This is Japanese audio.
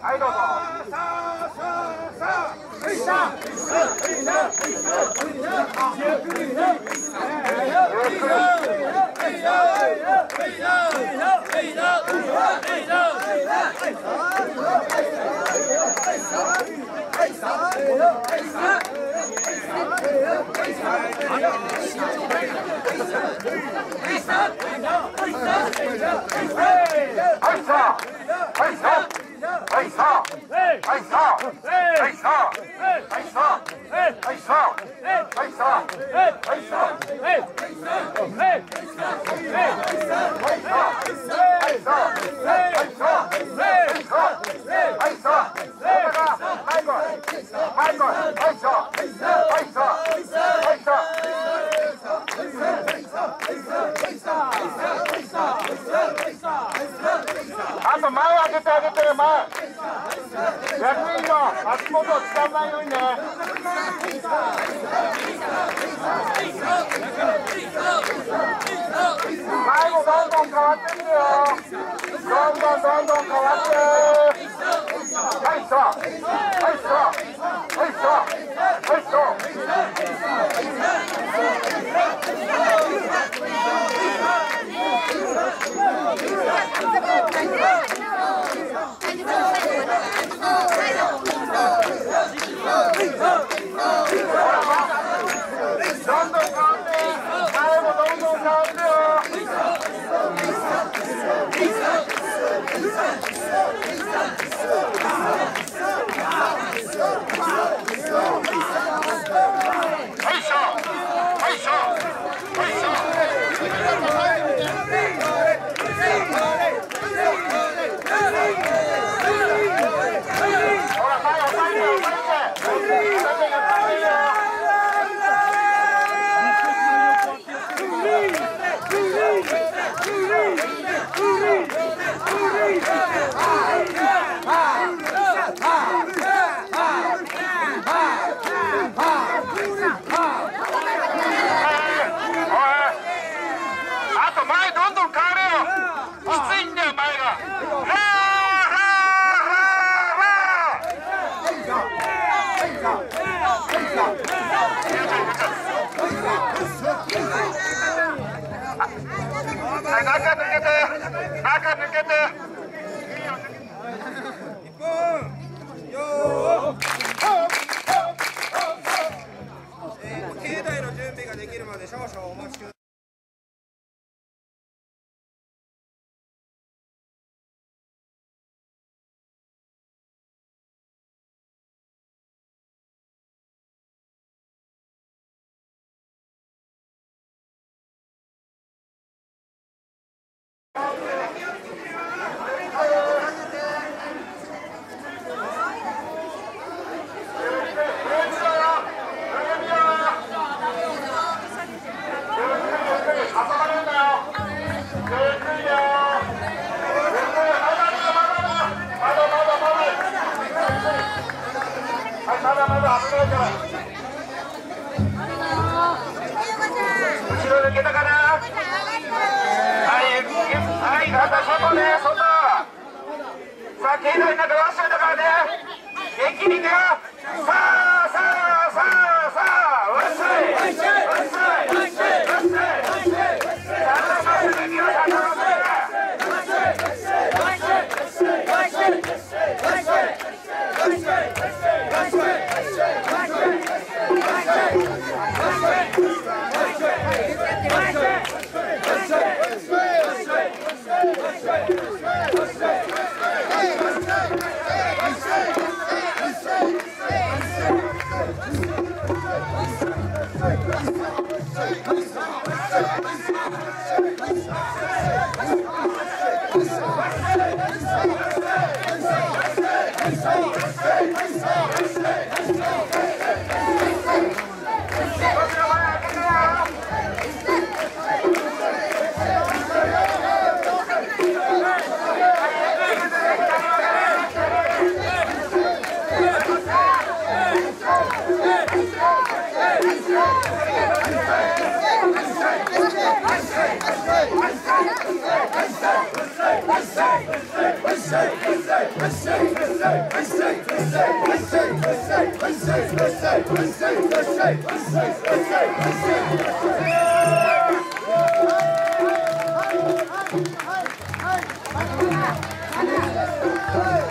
はいどうぞ。あと前開けてあげて、前。逆によ、足元を使わないようにね。前もどんどん変わってってよ。どんどん変わって。はい、そう。はい、そう。はい、そう。はい、そう。境内の準備ができるまで少々お待ちください。まだまだ危ないから。後ろ抜けたかな。はい、はい、外ね、外。さあ、境内の中ワッシュだからね。元気にいくよ。さあ、さあ、さあ、さあ、ワッシュイ、ワッシュイ、ワッシュイ、ワッシュイ、ワッシュイ。さあ、まっすぐ行くよ、さあ、まっすぐ。 はい